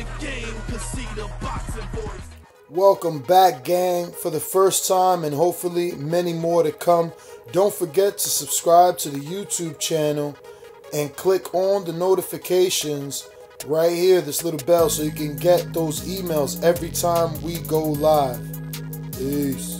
the game, cause see the boxing voice. Welcome back, gang, for the first time and hopefully many more to come. Don't forget to subscribe to the YouTube channel and click on the notifications right here, this little bell, so you can get those emails every time we go live. Peace.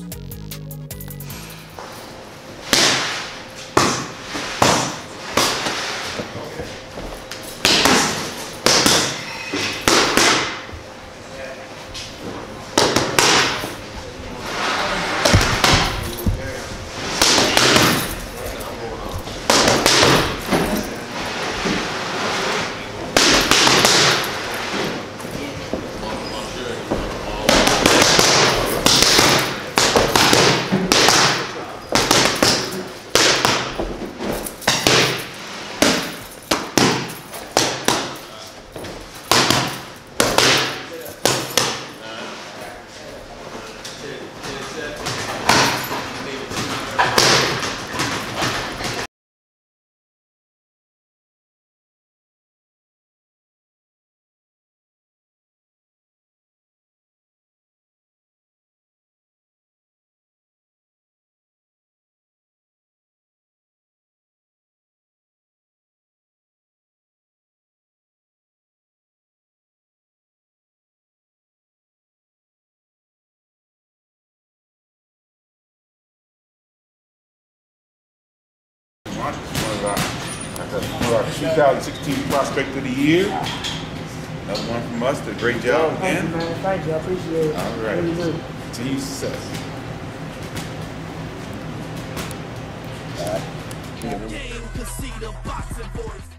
One of our 2016 Prospect of the Year. Another one from us. Did a great job again. Thank you, man. Thank you. I appreciate it. All right. Really do. Continued success. Game, cause see the boxing voice.